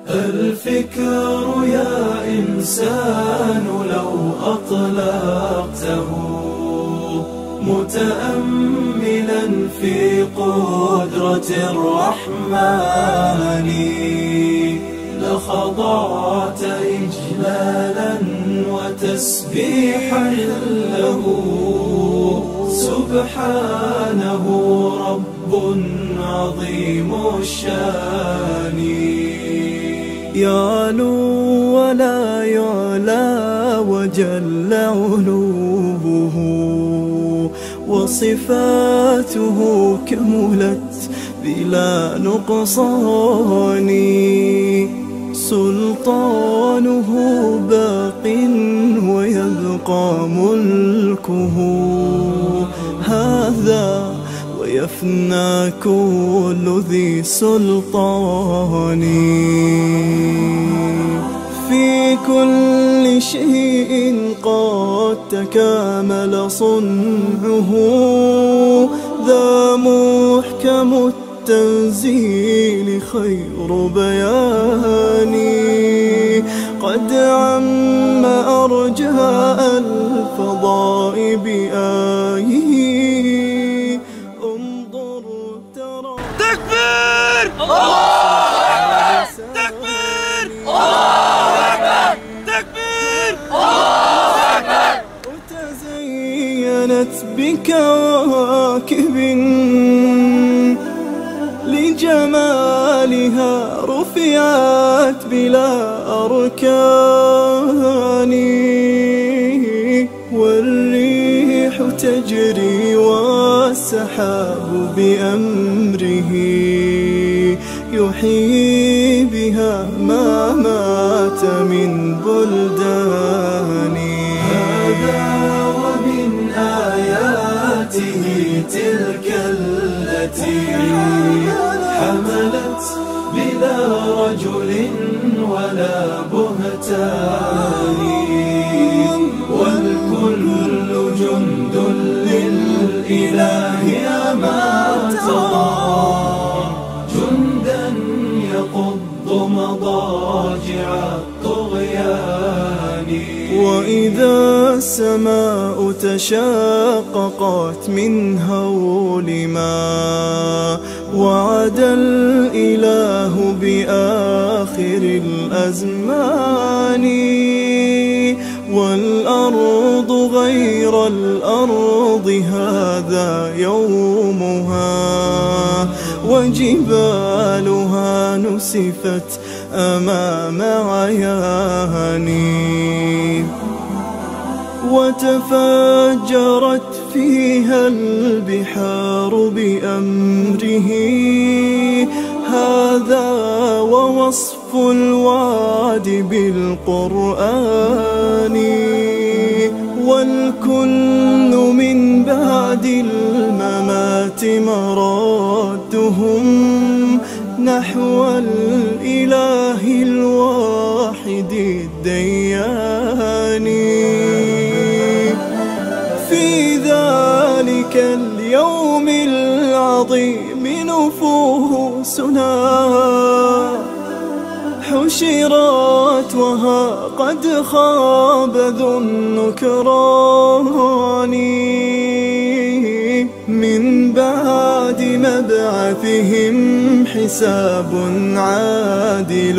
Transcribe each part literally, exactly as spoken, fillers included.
الفكر يا إنسان لو أطلقته متأملا في قدرة الرحمن لخضعت إجلالا وتسبيحا له سبحانه رب عظيم الشان يعلو ولا يعلى وجل علوه وصفاته كملت بلا نقصان سلطانه باق ويبقى ملكه هذا ويفنى كل ذي سلطان في كل شيء قد تكامل صنعه ذا محكم التنزيل خير بيان قد عم أرجاء الفضاء بآيه انظر ترى تكبير الله تكبير الله أكبر تكبير الله أكبر وتزينت بكواكب لجمالها رفعت بلا أركان والريح تجري والسحاب بأمره يحيي بها ما مات من بلدان هذا ومن آياته تلك التي حملت بلا رجل ولا بهتان والكل جند للإله ما ترى جندا يقض مضاجع الطغيان وإذا السماء تشاققت من هول ما وعد الإله بآخر الأزمان والأرض غير الأرض هذا يومها وجبالها نسفت أمام عياني وتفجرت فيها البحار بأمره هذا ووصف الوعد بالقرآن والكل من بعد الممات مرادهم نحو الإله الواحد الديان في ذلك اليوم العظيم نفوسنا حشرت وها قد خاب ذو النكران من بعد مبعثهم حساب عادل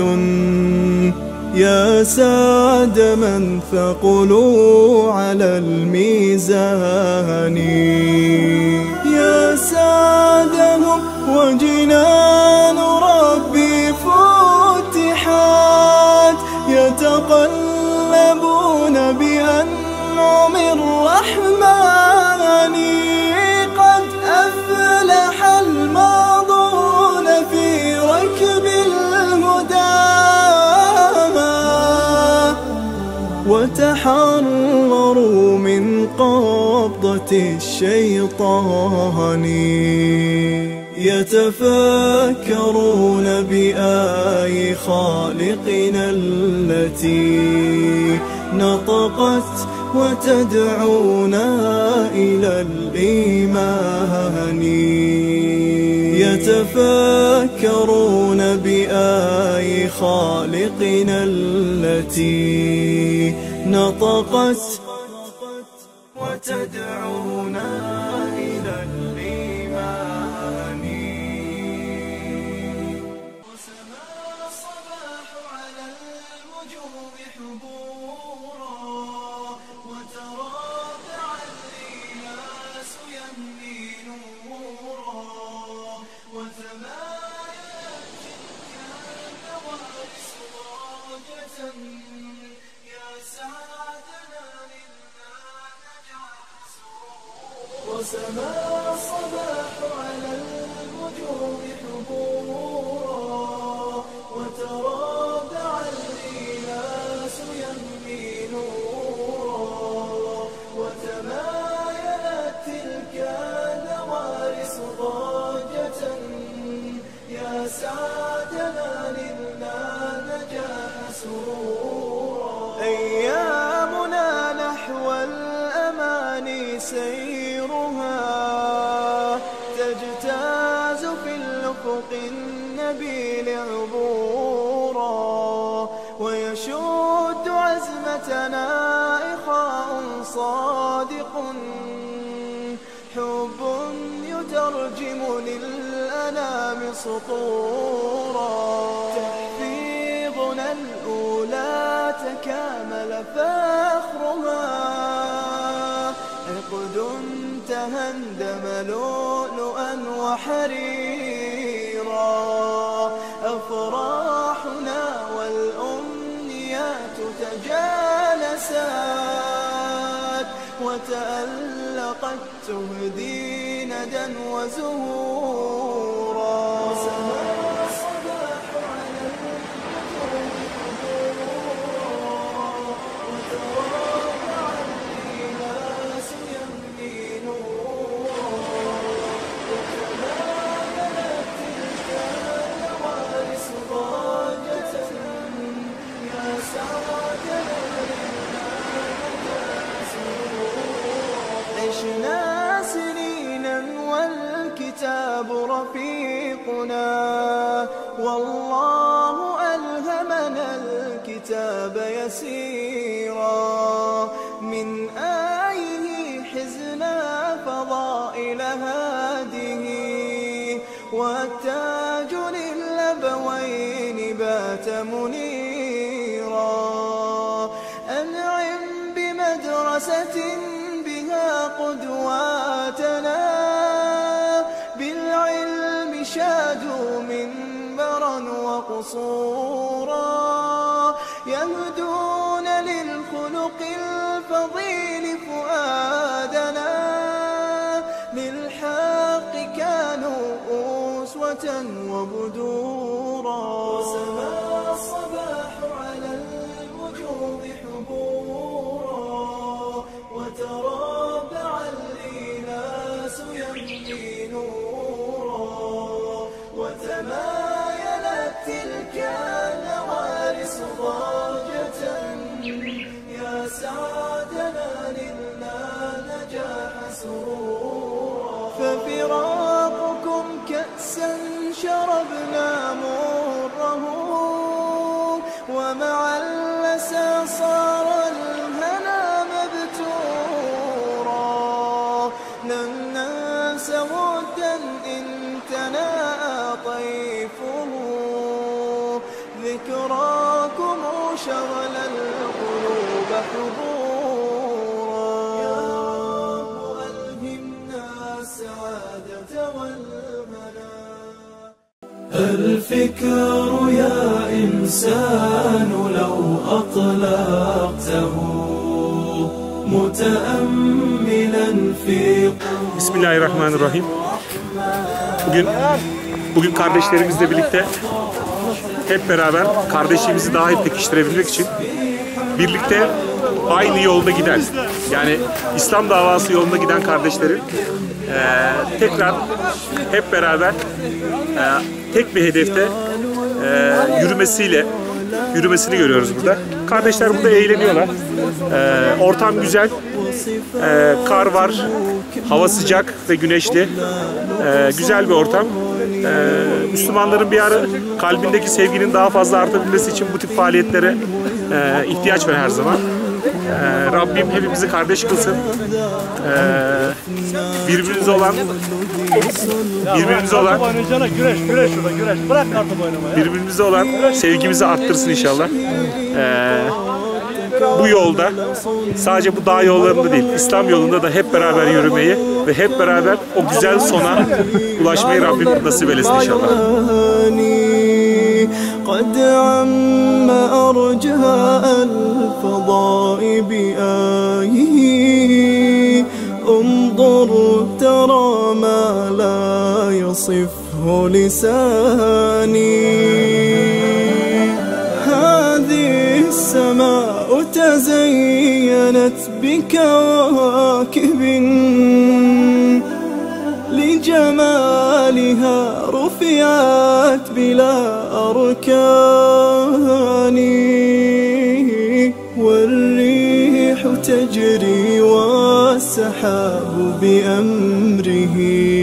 يا سعد من ثقلوا على الميزان يا سعدهم وجنان ربي فتحت يتقلبون بأنعم الرحمن قد أفلح الماضون في ركب المدامى وتحرروا من قبضة الشيطان يتفكرون بآي خالقنا التي نطقت وتدعونا إلى الإيمان يتفكرون بآي خالقنا التي نطقت وتدعونا إلى الإيمان. وسما الصباح على الوجوه حبورا وترافع الناس يمني نورا وثمايا تلك النوارس ضاجة يا سعادنا وسما الصباح على الوجوه حبورا وترافع الناس يمني نورا وتمايلت تلك النوارس ضاجة يا سعادنا لنا نجاح سرورا. أيامنا نحو الأماني سيرها تجتاز في الأفق النبيل عبورا ويشد عزمتنا إخاء صادق حب يترجم للأنام سطورا تحفيظنا الأولى تكامل فخرها عقد تهندم لؤلؤا وحريرا أفراحنا والأمنيات تجالسات وتألقت تهدي ندى وزهورا. وسما الصباح على الوجوه حبورا وترافع الناس يمني نورا وتمايلت تلك النوارس ضاجة يا سعادنا لنا نجاح سرورا. عشنا سنينا والكتاب رفيقنا والله ألهمنا الكتاب يسيرا من آيه حزنا فضائل هذه والتاج للأبوين بات منيرا. أنعم بمدرسة بها قدواتنا بالعلم شادوا منبرا وقصورا يهدون للخلق الفضيل فؤادنا للحق كانوا أسوة وبدورا. وسما الصباح على الوجوه حبورا وترافع الناس يمني نورا وتمايلت تلك النوارس ضاجة يا سعادنا لنا نجاح سرورا. ففراقكم كأسا شربنا مره ومع الأسى صار الهنا مبتورا لن ننسى ودا إن تناءى طيفه ذكراكم شغل القلوب حضورا. يا رب ألهمنا السعادة والمنى. الفكر يا إنسان لو أطلقته متأملا في Bismillahirrahmanirrahim. Bugün bugün kardeşlerimizle birlikte hep beraber kardeşliğimizi daha iyi pekiştirebilmek için birlikte aynı yolda giden, yani İslam davası yolunda giden kardeşlerin e, tekrar hep beraber e, tek bir hedefte e, yürümesiyle yürümesini görüyoruz burada. Kardeşler burada eğleniyorlar. E, ortam güzel. E, kar var. Hava sıcak ve güneşli. E, güzel bir ortam. Ee, Müslümanların bir ara kalbindeki sevginin daha fazla artabilmesi için bu tip faaliyetlere e, ihtiyaç var her zaman. Ee, Rabbim hepimizi kardeş kılsın. Ee, birbirimize olan birbirimize olan güreş güreş şurada güreş. Bırak kartı oynamaya. birbirimize olan sevgimizi arttırsın inşallah. Ee, bu yolda sadece bu dağ yollarında değil, İslam yolunda da hep beraber yürümeyi ve hep beraber o güzel sona ulaşmayı Rabbim nasip eylesin inşallah. قد عم أرجاء الفضاء بآيه انظر ترى ما لا يصفه لساني هذه السماء تزينت بكواكب لجمالها رفعت بلا أركان والريح تجري والسحاب بأمره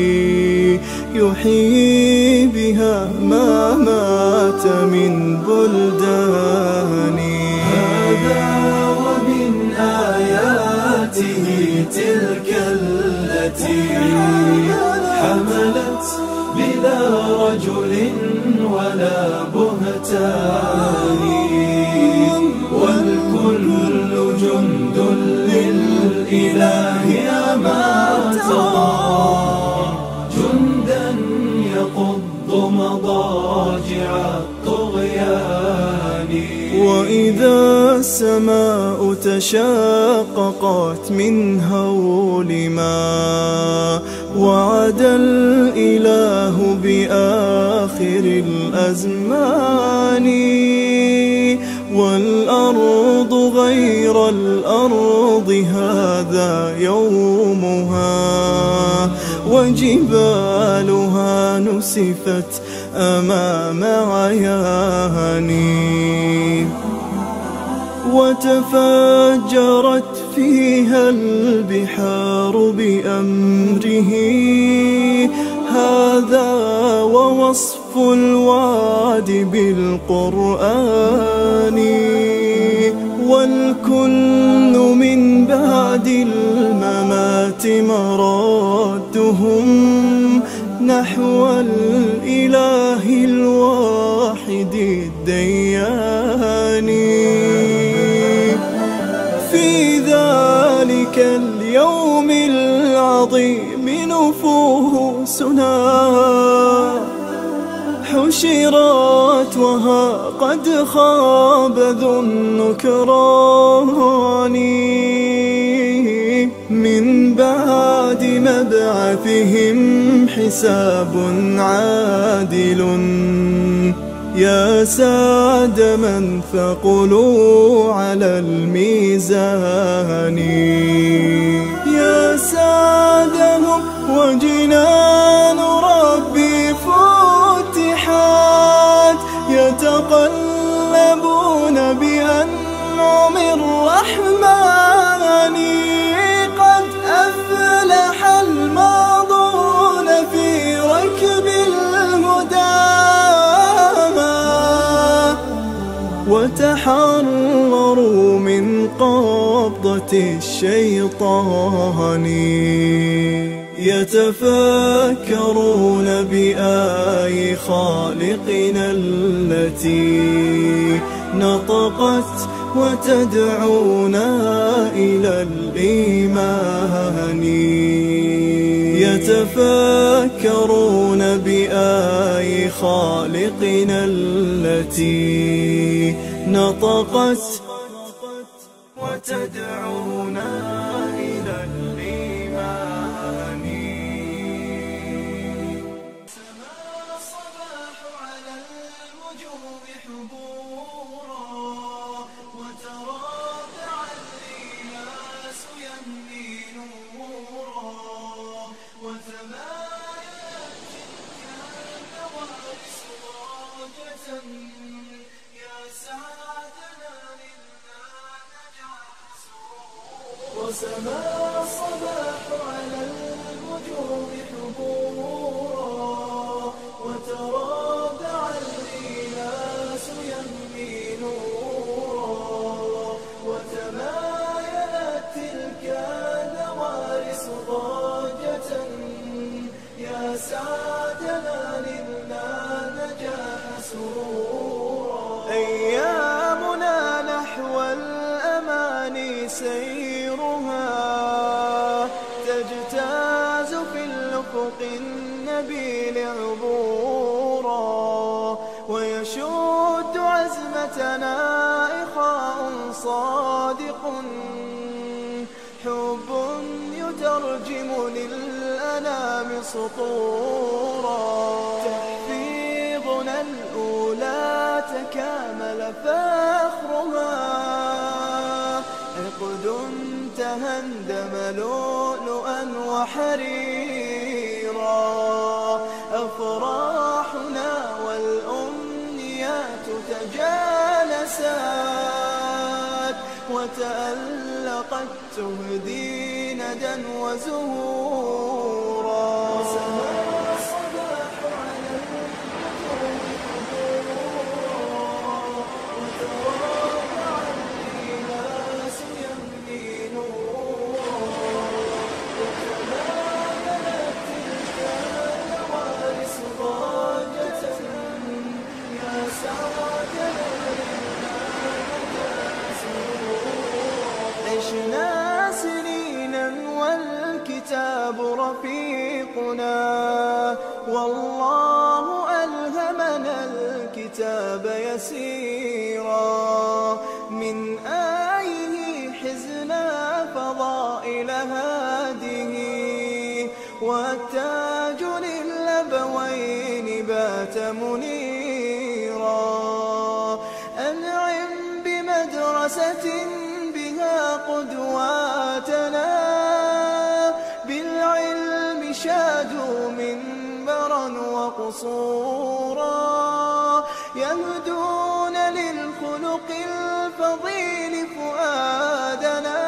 يحيي بها ما مات من بلدان هذا ومن آياته تلك التي حملت بلا رجل ولا بهتان والكل جند للإله ما ترى جندا يقض مضاجع الطغيان وإذا السماء تشاققت من هول ما وعد الإله بآخر الأزمان والأرض غير الأرض هذا يومها وجبالها نسفت أمام عياني وتفجرت فيها البحار بأمره هذا ووصف الوعد بالقرآن والكل من بعد الممات مرادهم نحو الإله الواحد الديان في ذلك اليوم العظيم نفوسنا حشرت وها قد خاب ذو النكران من بعد مبعثهم حساب عادل يا سعد من ثقلوا على الميزان يا سعدهم وجنان ربي فتحت يتقلبون بأنعم الرحمن قد أفلح الماضون في ركب الهدى وتحرروا من قبضة الشيطان يتفكرون بآي خالقنا التي نطقت وتدعونا إلى الإيمان يتفكرون بآي خالقنا التي نطقت وتدعونا إلى الإيمان سما الصباح على الوجوه حبورا وتراجع الناس يمني نورا وثمانية كالنوار سراجة يا سعادنا منا نجعل سرورا وسما الصباح على الوجوه حبورا سيرها تجتاز في الأفق النبيل عبورا ويشد عزمتنا إخاء صادق حب يترجم للأنام سطورا تحفيظنا الأولى تكامل فخرها عقد تهندم لؤلؤا وحريرا أفراحنا والأمنيات تجالسات وتألقت تهدي ندى وزهورا وسما الصباح على الوجوه حبورا وتراضع الناس يمضي نورا وتبادلت تلك النوارس ضاجة يا سعادنا عشنا سنينا والكتاب رفيقنا والله ألهمنا الكتاب يسيرا من آيه حزنا فضائل هذه والتاج للأبوين بات منيرا أنعم بمدرسة قدواتنا بالعلم شادوا منبرا وقصورا يهدون للخلق الفضيل فؤادنا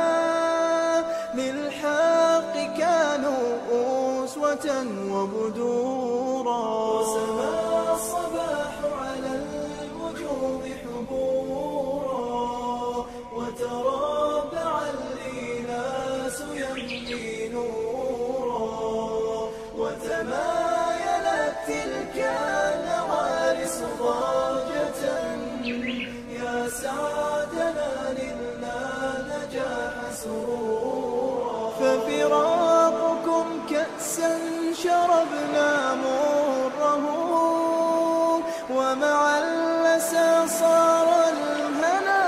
للحق كانوا أسوة وبدورا وسما الصباح على الوجوه حبورا وترى يمضي نورا وتمايلت تلك النوارس ضاجة يا سعادنا لنا نجاح سرورا ففراقكم كأسا شربنا مره ومع اللسى صار الهنا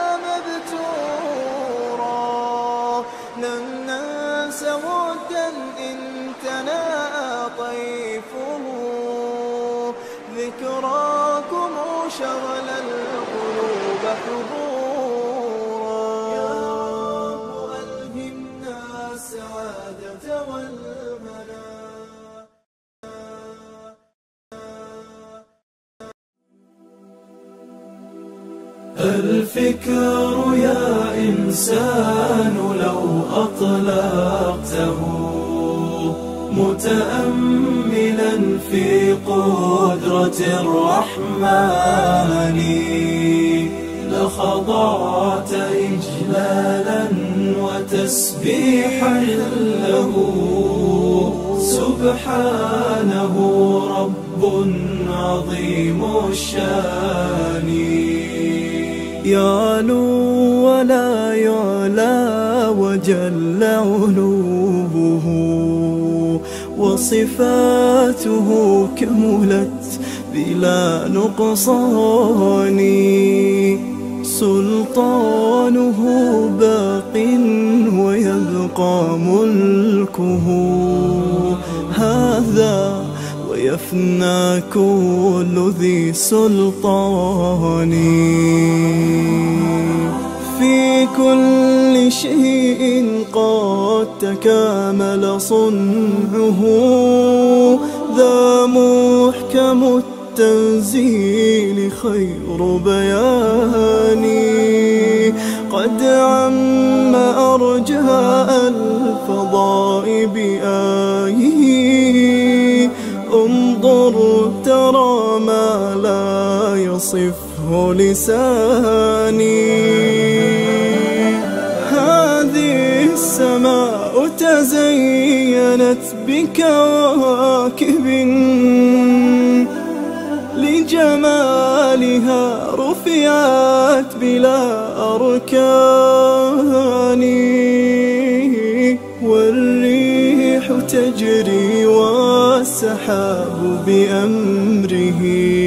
مبتورا لن ننسى ودا إن تناءى طيفه ذكراكم شغل القلوب حضورا يا رب ألهمنا السعادة والمنى الفكر يا إنسان لو أطلقته متأملا في قدرة الرحمن لخضعت إجلالا وتسبيحا له سبحانه رب عظيم الشان يعلو ولا يعلى وجل علوه وصفاته كملت بلا نقصان سلطانه باق ويبقى ملكه هذا ويفنى كل ذي سلطان في كل شيء قد تكامل صنعه ذا محكم التنزيل خير بيان قد عم أرجاء الفضاء بآيه انظر ترى ما لا يصفه لساني هذه السماء تزينت بكواكب لجمالها رفعت بلا أركان تجري والسحاب بأمره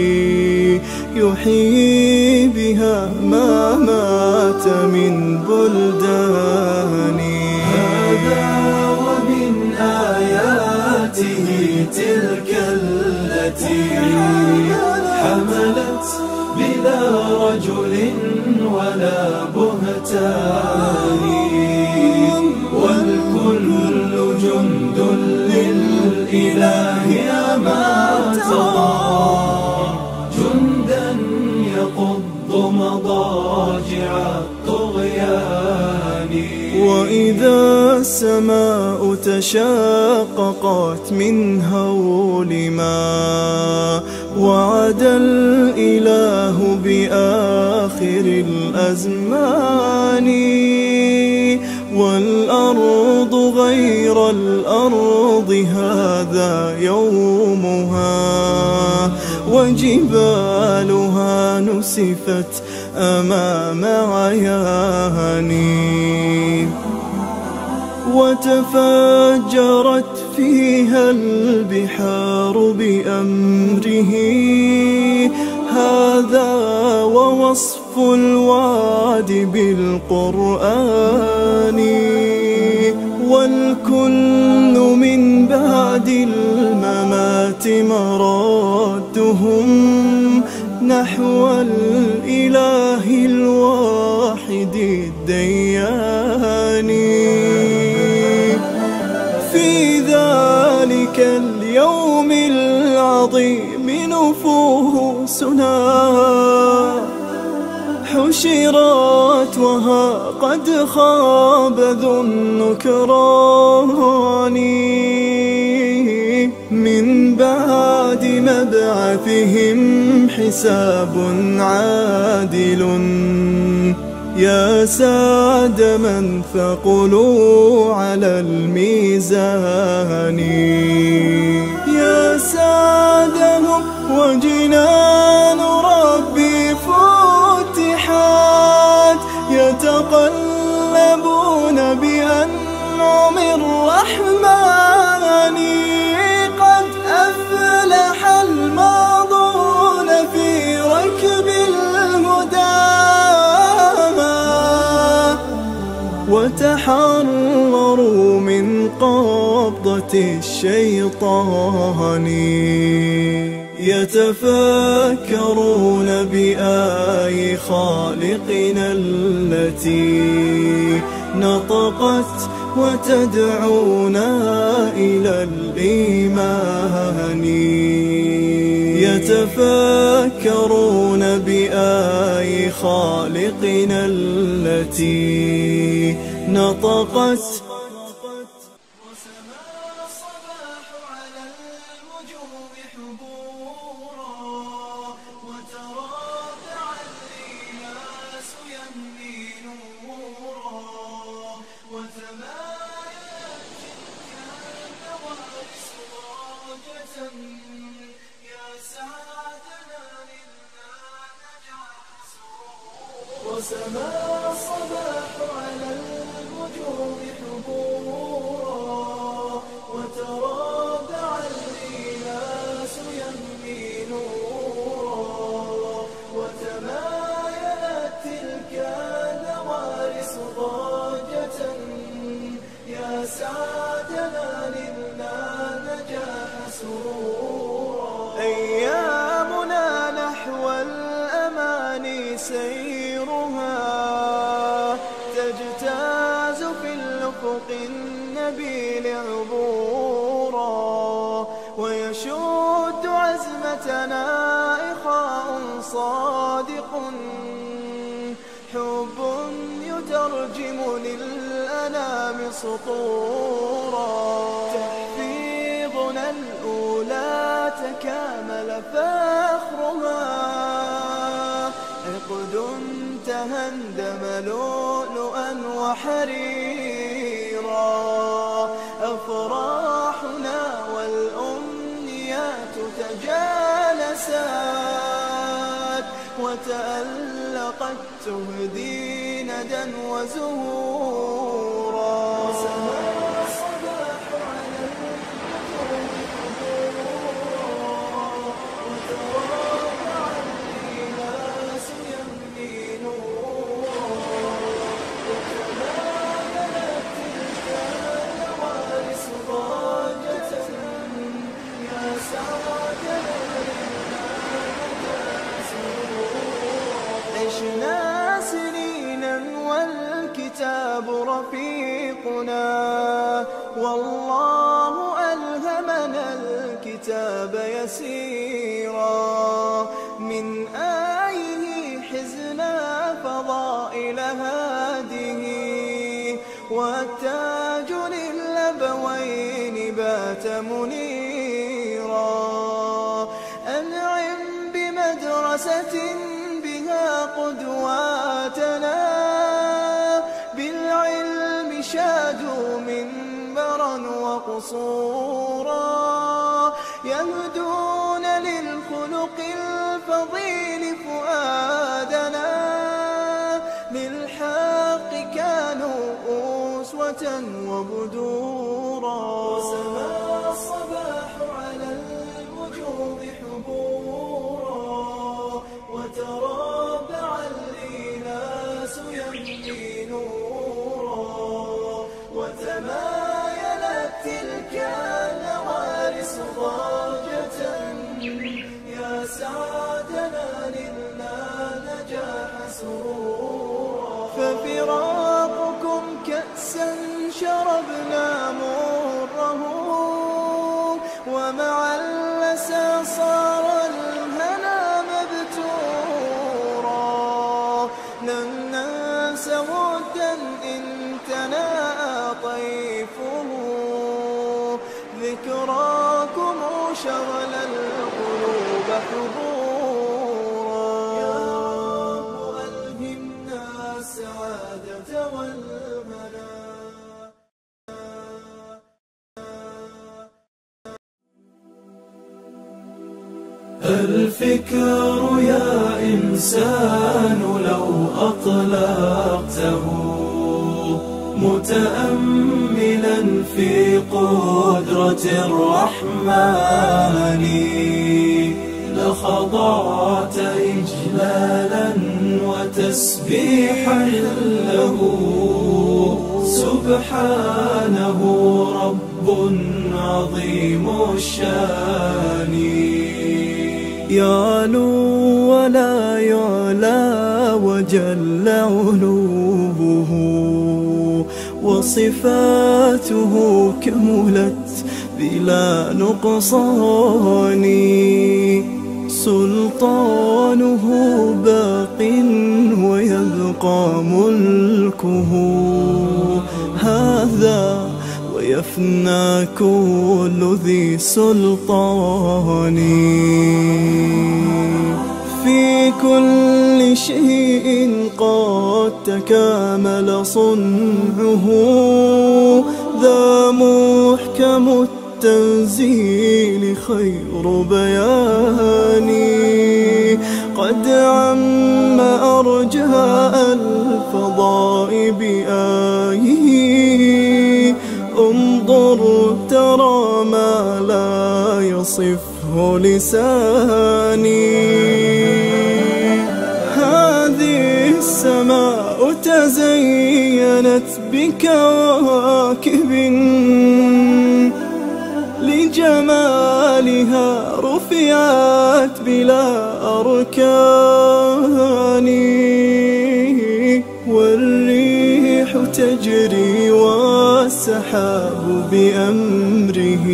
يحيي بها ما مات من بلدان. هذا ومن آياته تلك التي حملت بلا رجل ولا بهتان، والكل جند للإله أما ترى جندا يقض مضاجع الطغيان. وإذا السماء تشاققت من هول ما وعد الإله بآخر الأزمان، والأرض غير الأرض هذا يومها، وجبالها نسفت أمام عياني، وتفجرت فيها البحار بأمره. هذا ووصف الوعد بالقرآن، والكل من بعد الممات مرادهم نحو الإله الواحد الديان. في ذلك اليوم العظيم نفوسنا حشرت وها قد خاب ذو النكران، من بعد مبعثهم حساب عادل. يا سعد من ثقلوا على الميزان، يا سعدهم وجنان ربي فتحت، يتقلبون بأنعم الرحمن. قد أفلح الماضون في ركب الهدى، وتحرروا من قبضة الشيطان. يتفكرون بآي خالقنا التي نطقت وتدعونا إلى الإيمان. يتفكرون بآي خالقنا التي نطقت. وسما الصباح على الوجوه حبورا، وترافع الناس يمني نورا، وتمايلت كالنوار سراجة. يا سعادنا لله نجاح سرورا. وسما الصباح على الوجوه حبورا، وترافع الناس يمني نورا، وتمايلت تلك النوارس ضاجة. يا سعادنا لله نجاح سرورا. أيامنا نحو الأماني سيرها تجتاز في الأفق النبيل عبورا، ويشد عزمتنا إخاء صادق، حب يترجم للأنام سطورا. تحفيظنا الأولى تكامل فخرها، عقد تهندم لؤلؤا وحريرا. أفراحنا والأمنيات تجالست، وتألقت تهدي ندا وزهورا. وسما الصباح على عشنا سنينا والكتاب رفيقنا، والله ألهمنا الكتاب يسيرا، من آيه حزنا فضائل هذه، والتاج للأبوين بات منيرا. أنعم بمدرسة بها قدواتنا، بالعلم شادوا منبرا وقصورا، يهدون للخلق الفضيل فؤادنا، للحق كانوا أسوة وبدورا. وسما الصباح على الوجوه حبورا، وتربع الإناس يمضي نورا، وتمايلت تلك النوارس ضاجة، يا سعادنا لنا نجاح سرورا. ففراقكم كأسا شربنا مره، ومع الأسى صار الهنا مبتورا. لن ننسى ودا إن تناءى طيفه، ذكراكم شغل القلوب حضورا. يا رب ألهمنا السعادة والمنى. الفكر يا إنسان لو أطلقته، متأملا في قدرة الرحمن، لخضعت إجلالا وتسبيحا له، سبحانه رب عظيم الشان. يعلو ولا يعلى وجل علوه، وصفاته كملت بلا نقصان، سلطانه باق ويبقى ملكه، هذا ويفنى كل ذي سلطان. في كل شيء قد تكامل صنعه، ذا محكم التنزيل خير بيان، قد عم أرجاء الفضاء بآيه، انظر ترى ما لا يصفه لساني. هذه السماء تزينت بكواكب، لجمالها رفعت بلا أركان، والريح تجري والسحاب بأمره،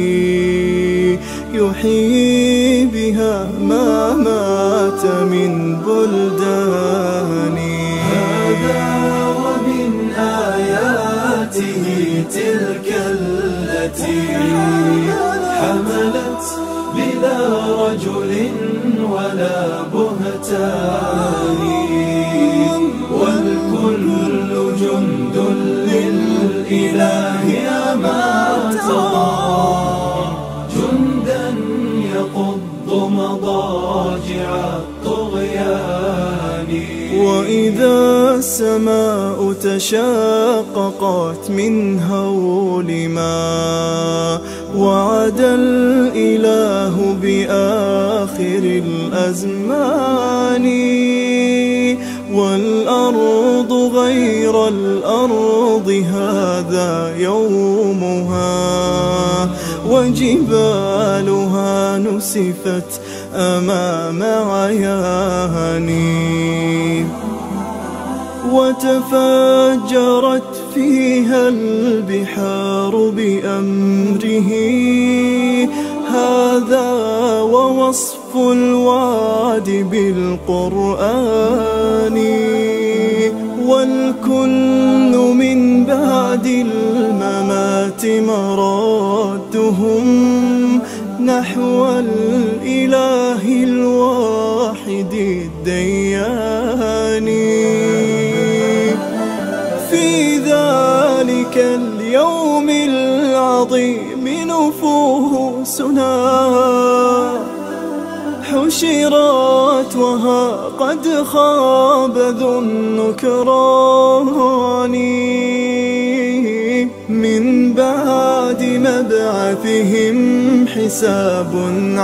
يحيي بها ما مات من بلدان. هذا ومن آياته تلك التي حملت بلا رجل ولا بهتان، والكل جند للإله ما ترى، جندا يقض مضاجع الطغيان. وإذا السماء تشاققت من هول ما وعد الإله بآخر الأزمان، والأرض غير الأرض هذا يومها، وجبالها نسفت أمام عياني. وتفجرت فيها البحار بأمره. هذا ووصف الوعد بالقرآن، والكل من بعد الممات مرادهم نحو الإله الواحد الديان. في ذلك اليوم العظيم نفوسنا حشرت وها قد خاب ذو النكران. من بعد مبعثهم حساب